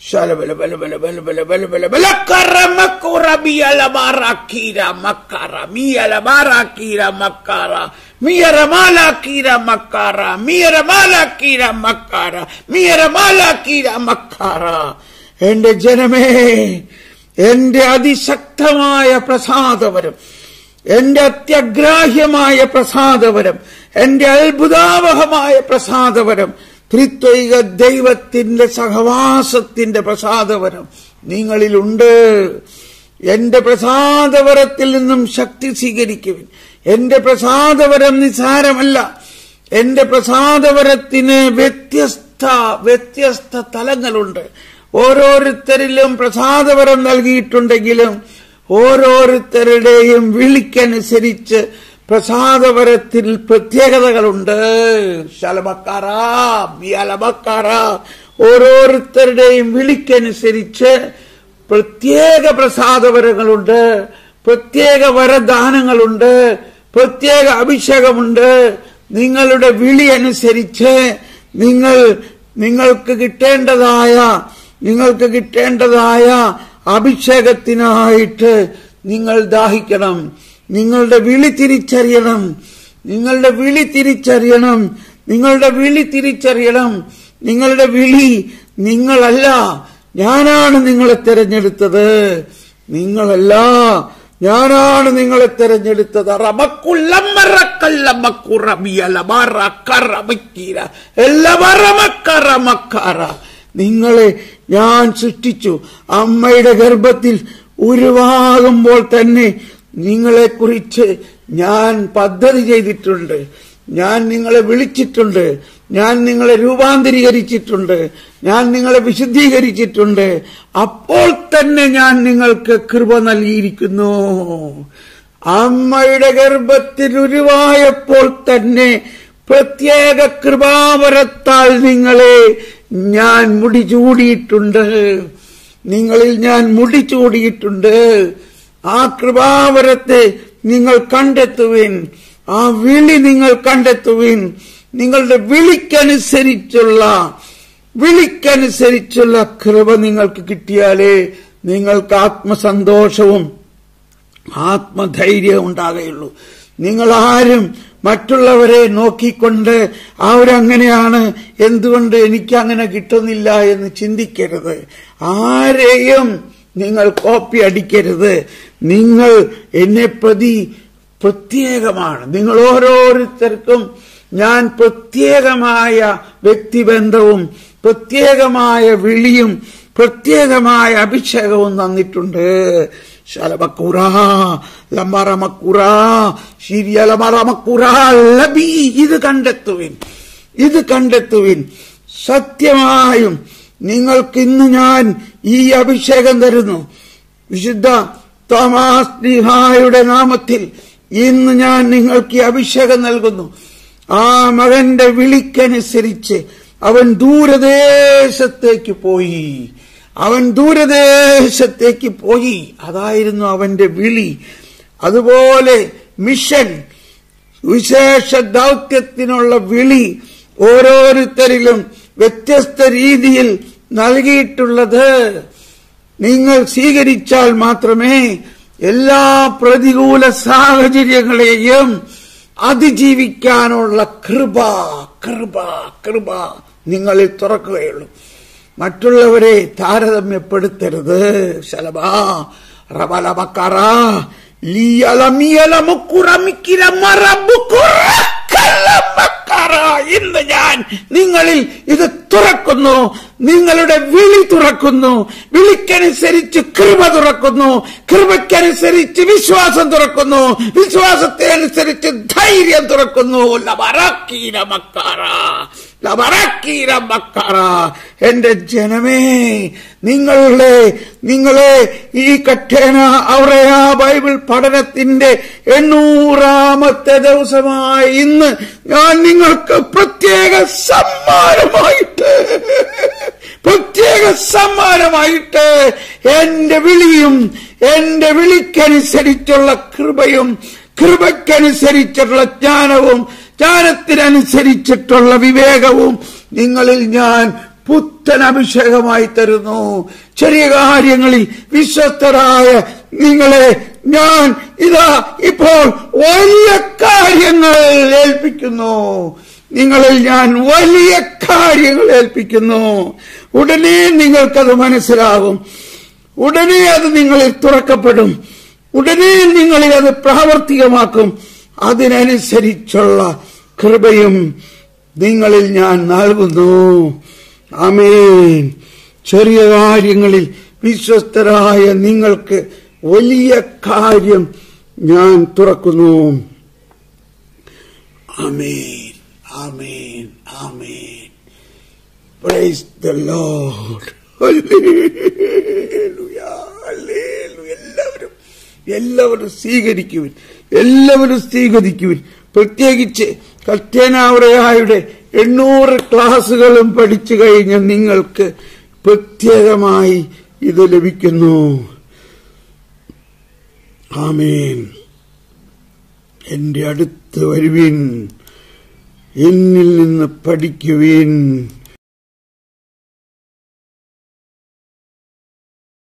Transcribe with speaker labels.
Speaker 1: Shalabala bala bala bala bala bala bala bala karamakura miyala marakira makara miyala marakira makara miyara malakira makara miyara malakira makara miyara malakira makara. എന്റെ ജനമേ, എന്റെ അതിശക്തമായ പ്രസാദവരം, എന്റെ അത്യഗ്രാഹ്യമായ പ്രസാദവരം, എന്റെ അത്ഭുതാവഹമായ പ്രസാദവരം, ത്രിത്വൈക ദൈവത്തിന്റെ സഹവാസത്തിന്റെ പ്രസാദവരം നിങ്ങളിലുണ്ട്. എന്റെ പ്രസാദവരത്തിൽ നിന്നും ശക്തി സ്വീകരിക്കുവിൻ. എന്റെ പ്രസാദവരം നിസ്സാരമല്ല. എന്റെ പ്രസാദവരത്തിന് വ്യത്യസ്ത തലങ്ങളുണ്ട്. ഓരോരുത്തരിലും പ്രസാദവരം നൽകിയിട്ടുണ്ടെങ്കിലും ഓരോരുത്തരുടെയും വിളിക്കനുസരിച്ച് പ്രസാദവരത്തിൽ പ്രത്യേകതകളുണ്ട്. ശലമക്കാറ മിയലമക്കാറ, ഓരോരുത്തരുടെയും വിളിക്കനുസരിച്ച് പ്രത്യേക പ്രസാദവരങ്ങളുണ്ട്, പ്രത്യേക വരദാനങ്ങളുണ്ട്, പ്രത്യേക അഭിഷേകമുണ്ട്. നിങ്ങളുടെ വിളി അനുസരിച്ച് നിങ്ങൾക്ക് കിട്ടേണ്ടതായ അഭിഷേകത്തിനായിട്ട് നിങ്ങൾ ദാഹിക്കണം. നിങ്ങളുടെ വിളി തിരിച്ചറിയണം. നിങ്ങളുടെ വിളി നിങ്ങളല്ല, ഞാനാണ് നിങ്ങളെ തെരഞ്ഞെടുത്തത്. നിങ്ങളല്ല, ഞാനാണ് നിങ്ങളെ തെരഞ്ഞെടുത്തത്. നിങ്ങളെ ഞാൻ സൃഷ്ടിച്ചു. അമ്മയുടെ ഗർഭത്തിൽ ഉരുവാകുമ്പോൾ തന്നെ നിങ്ങളെക്കുറിച്ച് ഞാൻ പദ്ധതി ചെയ്തിട്ടുണ്ട്. ഞാൻ നിങ്ങളെ വിളിച്ചിട്ടുണ്ട്. ഞാൻ നിങ്ങളെ രൂപാന്തരീകരിച്ചിട്ടുണ്ട്. ഞാൻ നിങ്ങളെ വിശുദ്ധീകരിച്ചിട്ടുണ്ട്. അപ്പോൾ തന്നെ ഞാൻ നിങ്ങൾക്ക് കൃപ നൽകിയിരിക്കുന്നു. അമ്മയുടെ ഗർഭത്തിൽ ഉരുവായപ്പോൾ തന്നെ പ്രത്യേക കൃപാവരത്താൽ നിങ്ങളെ ഞാൻ മുടിചൂടിയിട്ടുണ്ട്. നിങ്ങളിൽ ഞാൻ മുടിചൂടിയിട്ടുണ്ട്. ആ കൃപാവരത്തെ നിങ്ങൾ കണ്ടെത്തുവിൻ. ആ വിളി നിങ്ങൾ കണ്ടെത്തുവിൻ. നിങ്ങളുടെ വിളിക്കനുസരിച്ചുള്ള കൃപ നിങ്ങൾക്ക് കിട്ടിയാലേ നിങ്ങൾക്ക് ആത്മസന്തോഷവും ആത്മധൈര്യവും ഉണ്ടാകുകയുള്ളൂ. നിങ്ങളാരും മറ്റുള്ളവരെ നോക്കിക്കൊണ്ട് അവരങ്ങനെയാണ്, എന്തുകൊണ്ട് എനിക്കങ്ങനെ കിട്ടുന്നില്ല എന്ന് ചിന്തിക്കരുത്. ആരെയും നിങ്ങൾ കോപ്പി അടിക്കരുത്. നിങ്ങൾ എന്നെ പ്രതി പ്രത്യേകമാണ്. നിങ്ങൾ ഓരോരുത്തർക്കും ഞാൻ പ്രത്യേകമായ വ്യക്തിബന്ധവും പ്രത്യേകമായ വിളിയും പ്രത്യേകമായ അഭിഷേകവും തന്നിട്ടുണ്ട്. ശലമക്കുറ ലമറമക്കുറ ശിരിയലമറമക്കുറ ലബി. ഇത് കണ്ടെത്തുവിൻ. സത്യമായും നിങ്ങൾക്ക് ഇന്ന് ഞാൻ ഈ അഭിഷേകം തരുന്നു. വിശുദ്ധ തോമാസ് ശ്ലീഹായുടെ നാമത്തിൽ ഇന്ന് ഞാൻ നിങ്ങൾക്ക് ഈ അഭിഷേകം നൽകുന്നു. ആ മകന്റെ വിളിക്കനുസരിച്ച് അവൻ ദൂരദേശത്തേക്ക് പോയി. അതായിരുന്നു അവന്റെ വിളി. അതുപോലെ മിഷൻ, വിശേഷ ദൗത്യത്തിനുള്ള വിളി ഓരോരുത്തരിലും വ്യത്യസ്ത രീതിയിൽ നൽകിയിട്ടുള്ളത് നിങ്ങൾ സ്വീകരിച്ചാൽ മാത്രമേ എല്ലാ പ്രതികൂല സാഹചര്യങ്ങളെയും അതിജീവിക്കാനുള്ള കൃപ നിങ്ങളിൽ തുറക്കുകയുള്ളൂ. മറ്റുള്ളവരെ താരതമ്യപ്പെടുത്തരുത്. ശലബാ റബലമക്കറ ഇന്ന് ഞാൻ നിങ്ങളിൽ ഇത് തുറക്കുന്നു. നിങ്ങളുടെ വിളി തുറക്കുന്നു. വിളിക്കനുസരിച്ച് കൃപ തുറക്കുന്നു. കൃപയ്ക്കനുസരിച്ച് വിശ്വാസം തുറക്കുന്നു. വിശ്വാസത്തെ അനുസരിച്ച് ധൈര്യം തുറക്കുന്നു. എന്റെ ജനമേ, നിങ്ങളെ ഈ കഠിന ഔറയ ബൈബിൾ പഠനത്തിന്റെ 800ാമത്തെ ദിവസമായി ഇന്ന് ഞാൻ നിങ്ങൾക്ക് പ്രത്യേക സമ്മാനമായിട്ട് എന്റെ വിളിയും എന്റെ വിളിക്കനുസരിച്ചുള്ള കൃപയും കൃപയ്ക്കനുസരിച്ചുള്ള ജ്ഞാനവും ജ്ഞാനത്തിനനുസരിച്ചിട്ടുള്ള വിവേകവും നിങ്ങളിൽ ഞാൻ പുത്തൻ അഭിഷേകമായി തരുന്നു. ചെറിയ കാര്യങ്ങളിൽ വിശ്വസ്തരായ നിങ്ങളെ ഞാൻ ഇതാ ഇപ്പോൾ വലിയ കാര്യങ്ങൾ ഏൽപ്പിക്കുന്നു. നിങ്ങളിൽ ഞാൻ വലിയ കാര്യങ്ങൾ ഏൽപ്പിക്കുന്നു. ഉടനെ നിങ്ങൾക്കത് മനസ്സിലാകും. ഉടനെ അത് നിങ്ങളിൽ തുറക്കപ്പെടും. ഉടനെ നിങ്ങളിൽ അത് പ്രാവർത്തികമാക്കും. അതിനനുസരിച്ചുള്ള കൃപയും നിങ്ങളിൽ ഞാൻ നൽകുന്നു. ആമേൻ. ചെറിയ കാര്യങ്ങളിൽ വിശ്വസ്തരായ നിങ്ങൾക്ക് വലിയ കാര്യം ഞാൻ തുറക്കുന്നു. ആമേൻ, ആമേൻ, ആമേൻ. Praise the lord. ഹല്ലേലൂയ, ഹല്ലേലൂയ. എല്ലാവരും സ്വീകരിക്കുവിൻ, എല്ലാവരും സ്വീകരിക്കുവിൻ. പ്രത്യേകിച്ച് കൽറ്റേനാവറയായുടെ 800 ക്ലാസുകളും പഠിച്ചു കഴിഞ്ഞ നിങ്ങൾക്ക് പ്രത്യേകമായി ഇത് ലഭിക്കുന്നു. ആമേൻ. എന്റെ അടുത്ത് വരുവിൻ, എന്നിൽ നിന്ന് പഠിക്കുവിൻ.